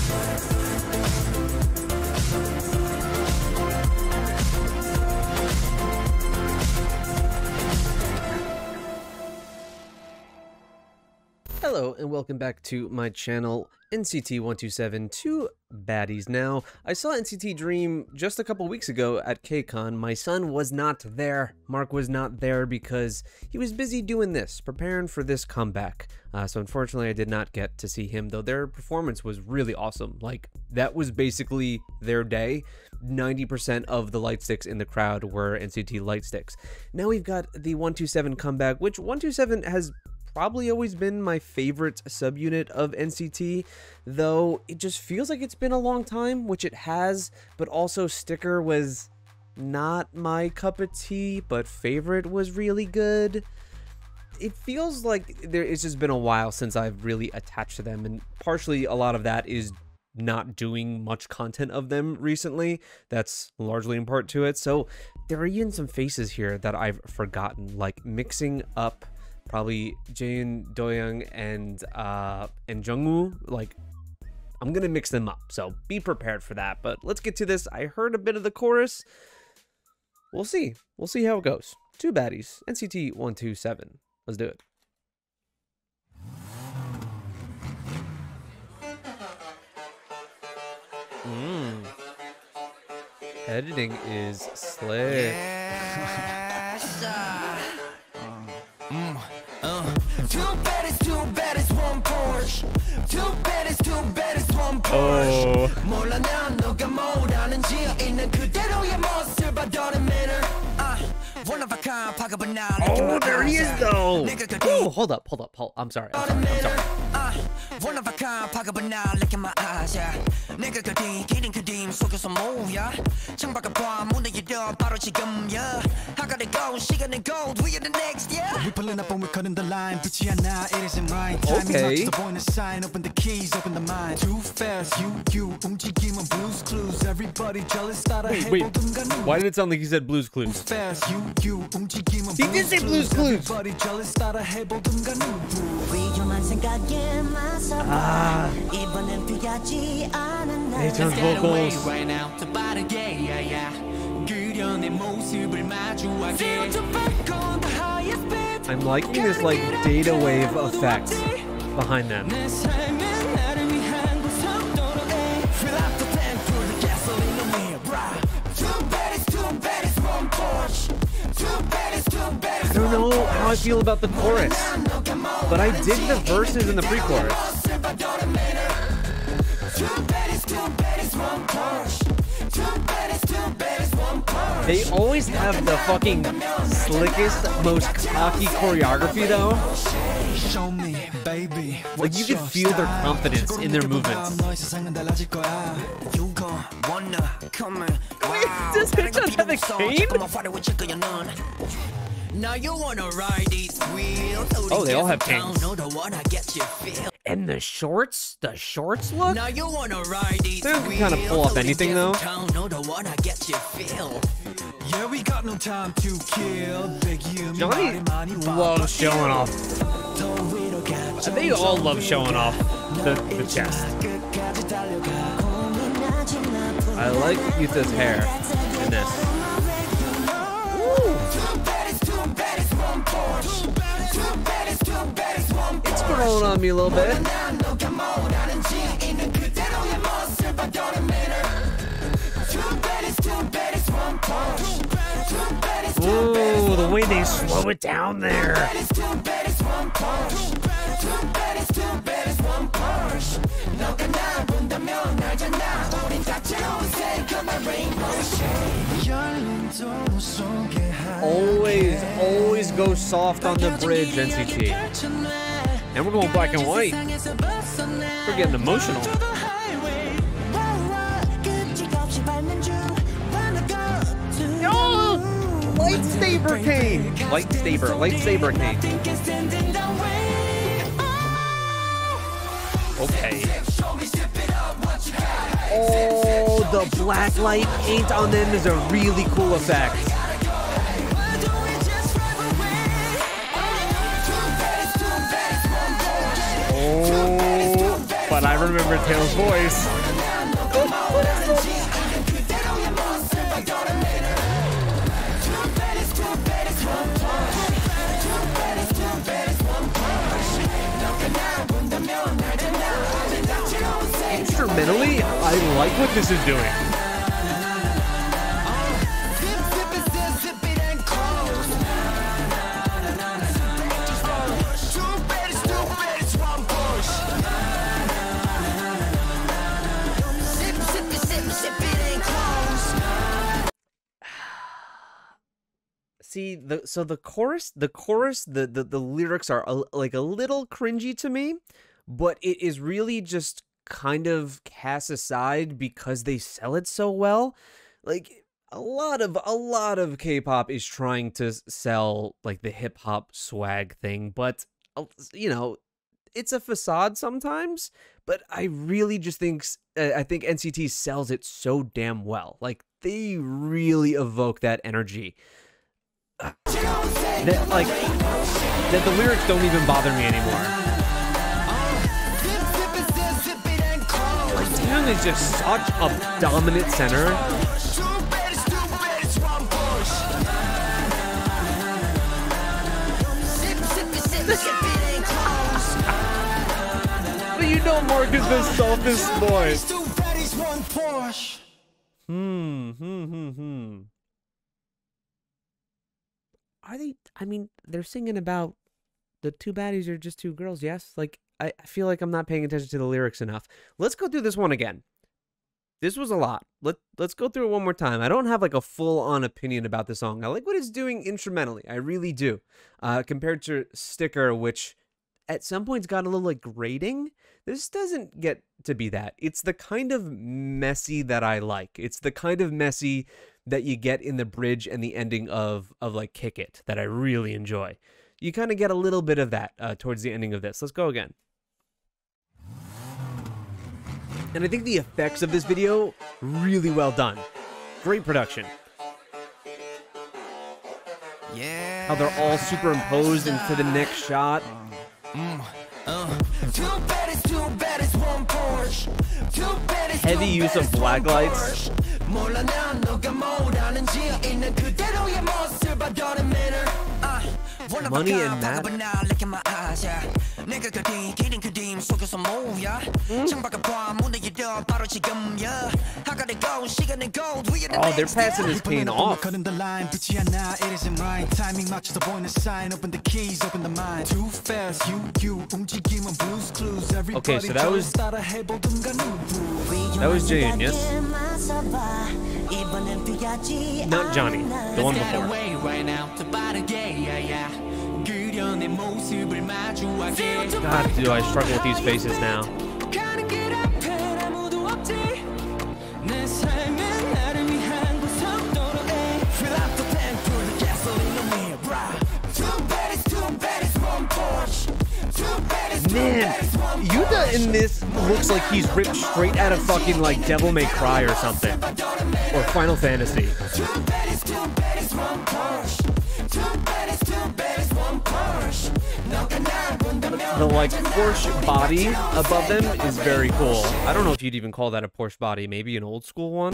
Hello and welcome back to my channel, NCT127, two baddies now. I saw NCT Dream just a couple weeks ago at KCON. My son was not there. Mark was not there because he was busy doing this, preparing for this comeback. So unfortunately I did not get to see him, though their performance was really awesome. Like, that was basically their day. 90% of the light sticks in the crowd were NCT light sticks. Now we've got the 127 comeback, which 127 has probably always been my favorite subunit of NCT, though it just feels like it's been a long time, which it has, but also Sticker was not my cup of tea, but Favorite was really good. It feels like it's just been a while since I've really attached to them, and partially a lot of that is not doing much content of them recently. That's largely in part to it. So there are even some faces here that I've forgotten, like mixing up probably Jaein, Doyoung, and Jungwoo. Like, I'm gonna mix them up, so be prepared for that. But let's get to this. I heard a bit of the chorus. We'll see how it goes. Two baddies, NCT 127. Let's do it. Editing is slick. Two baddies, one Porsche. Two baddies, one Porsche. 몰라 난 너가 뭘 아는지 있는 그대로의 모습 받아는 manner. One of a kind, 파급은 나. Oh, there he is though. Oh, hold up. I'm sorry. One of a kind, 파급은 나. Look in my eyes, yeah. 내가 기린 그림 속에서 뭐야? 창밖을 봐 문을 열어 바로 지금, yeah. I gotta go, 시간은 go, we are the next, yeah. We pulling up and we cutting the line. 붙지 않아, it isn't mine. Okay. The point of sign, open the keys, open the mind. Too fast, you 움직이면 blues clues. Everybody jealous, Wait. Why did it sound like he said Blues Clues? Fast, you 움직이면 He did say Blues Clues. Everybody jealous, 따라 해보든가 누구. 위험한 생각에 맞서 이번엔 피하지 않은 날. Hey, vocals. Right now, 더 빠르게, yeah. 그려낸 모습을 마주하게. I'm liking this like data wave effect behind them. I don't know how I feel about the chorus, but I dig the verses in the pre-chorus. They always have the fucking slickest, most cocky choreography though. Like, you can feel their confidence in their movements. Wait, does Hitchon have a cane? Now you wanna ride these wheels. Oh, they all have canes. And the shorts look? Now you wanna ride these they can kind of pull off anything though. Yeah, we got no time to kill. Johnny loves showing off. They all love showing off the chest. I like Yuta's hair in this. It's growing on me a little bit. Ooh, the way they slow it down there. Always go soft on the bridge, NCT. And we're going black and white. We're getting emotional. Oh! Lightsaber cane! Lightsaber cane. Okay. Oh, the black light paint on them is a really cool effect. Oh, but I remember Taylor's voice. Instrumentally, I like what this is doing. See, the chorus, the lyrics are like a little cringy to me, but it is really just kind of cast aside because they sell it so well. Like a lot of K-pop is trying to sell like the hip hop swag thing, but you know, it's a facade sometimes. But I really just think NCT sells it so damn well. Like they really evoke that energy. That the lyrics don't even bother me anymore. Like Taeyang is just such a dominant center. But you know Mark is the softest voice. Are they? I mean, they're singing about the two baddies are just two girls, yes? Like, I feel like I'm not paying attention to the lyrics enough. Let's go through this one again. This was a lot. Let's go through it one more time. I don't have like a full-on opinion about the song. I like what it's doing instrumentally. I really do. Compared to Sticker, which at some points got a little like grating. This doesn't get to be that. It's the kind of messy that I like. It's the kind of messy that you get in the bridge and the ending of like Kick It that I really enjoy. You kind of get a little bit of that towards the ending of this. Let's go again. And I think the effects of this video, really well done. Great production. Yeah. How they're all superimposed into the next shot. Heavy use of black lights. Money and Matt. Oh, they're passing this pain off. Okay, so that was Jaehyun, yes? Not Johnny, the one before. God, do I struggle with these faces now. Man, Yuta in this looks like he's ripped straight out of fucking like Devil May Cry or something. Or Final Fantasy. The like Porsche body above them is very cool. I don't know if you'd even call that a Porsche body, maybe an old school one.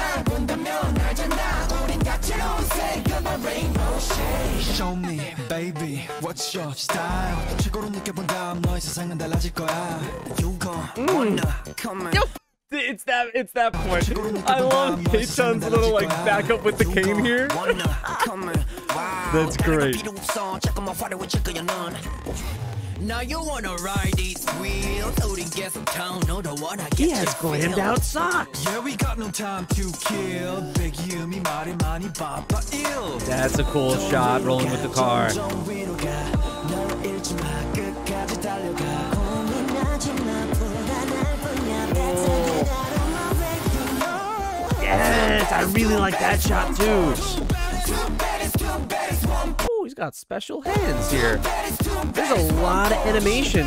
Show me, baby, what's your style? It's that point. I love Haechan's little like backup with the cane here. That's great. Now you wanna ride these wheels, get some town, no, don't wanna get. He has glammed out socks. Yeah, we got no time to kill. That's a cool shot, rolling with the car. Yes, I really like that shot too. Oh, he's got special hands here. There's a lot of animation.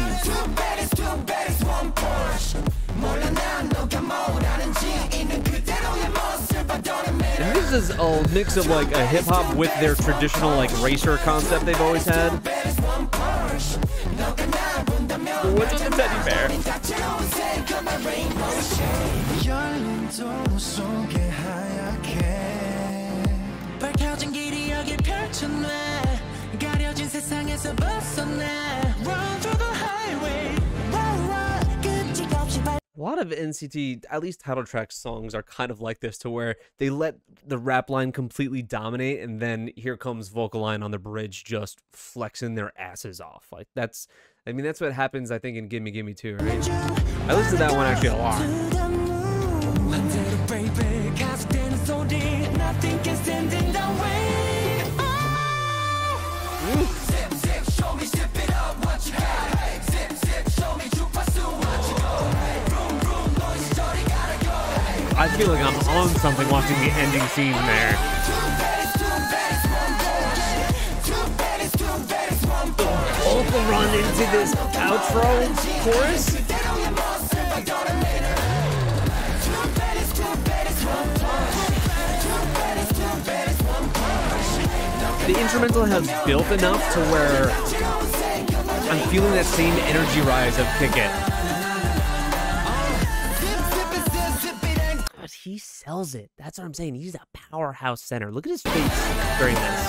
And this is a mix of like a hip hop with their traditional like racer concept they've always had. What's with the teddy bear? 어둠 속에 하얗게 밝혀진 길이 여길 펼쳐내 가려진 세상에서 벗어나 Run through the highway run, run. 끔찍없이 A lot of NCT, at least title track songs, are kind of like this, to where they let the rap line completely dominate, and then here comes vocal line on the bridge just flexing their asses off. Like, that's, I mean, that's what happens, I think, in Gimme Gimme too, right? I listened to that one actually a lot. I feel like I'm on something watching the ending scene there. Both will run into this outro chorus. The instrumental has built enough to where I'm feeling that same energy rise of Kick It. God, he sells it. That's what I'm saying. He's a powerhouse center. Look at his face during this.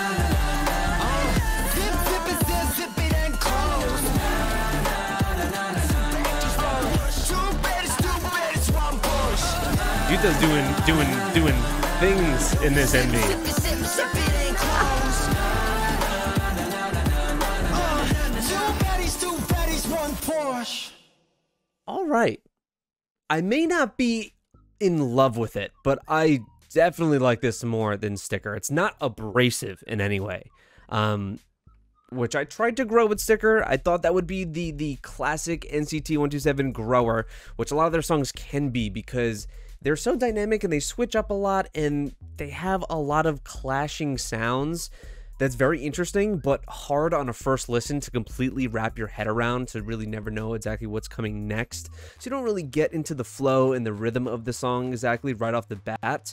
Juta's doing things in this MV. All right. I may not be in love with it, but I definitely like this more than Sticker. It's not abrasive in any way, which I tried to grow with Sticker. I thought that would be the classic NCT 127 grower, which a lot of their songs can be, because they're so dynamic and they switch up a lot and they have a lot of clashing sounds. That's very interesting, but hard on a first listen to completely wrap your head around, to really never know exactly what's coming next. So you don't really get into the flow and the rhythm of the song exactly right off the bat,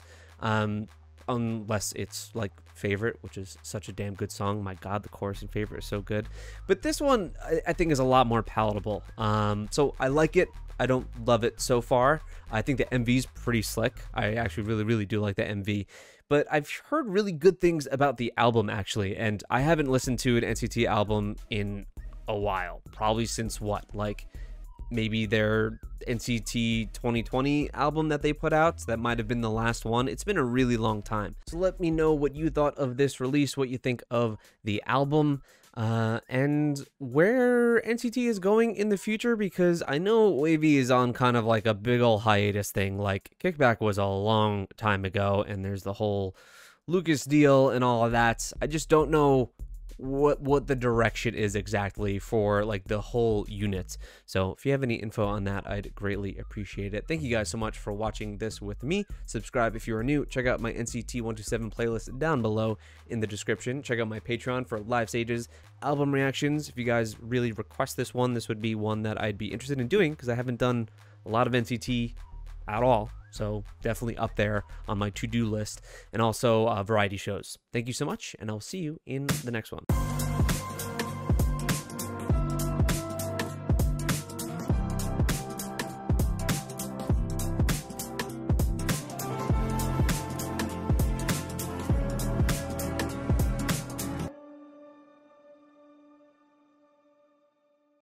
unless it's like Favorite, which is such a damn good song. My God, the chorus in Favorite is so good. But this one, I think, is a lot more palatable. So I like it. I don't love it so far. I think the MV is pretty slick. I actually really do like the MV. But I've heard really good things about the album, actually, and I haven't listened to an NCT album in a while. Probably since what? Like, maybe their NCT 2020 album that they put out. That might have been the last one. It's been a really long time. So let me know what you thought of this release, what you think of the album, and where NCT is going in the future, because I know WayV is on kind of like a big ol' hiatus thing. Like, Kickback was a long time ago, and there's the whole Lucas deal and all of that. I just don't know what the direction is exactly for like the whole unit. So if you have any info on that, I'd greatly appreciate it. Thank you guys so much for watching this with me. Subscribe if you are new. Check out my NCT 127 playlist down below in the description. Check out my Patreon for live stages, album reactions. If you guys really request this one, this would be one that I'd be interested in doing, because I haven't done a lot of NCT at all. So definitely up there on my to-do list, and also variety shows. Thank you so much, and I'll see you in the next one.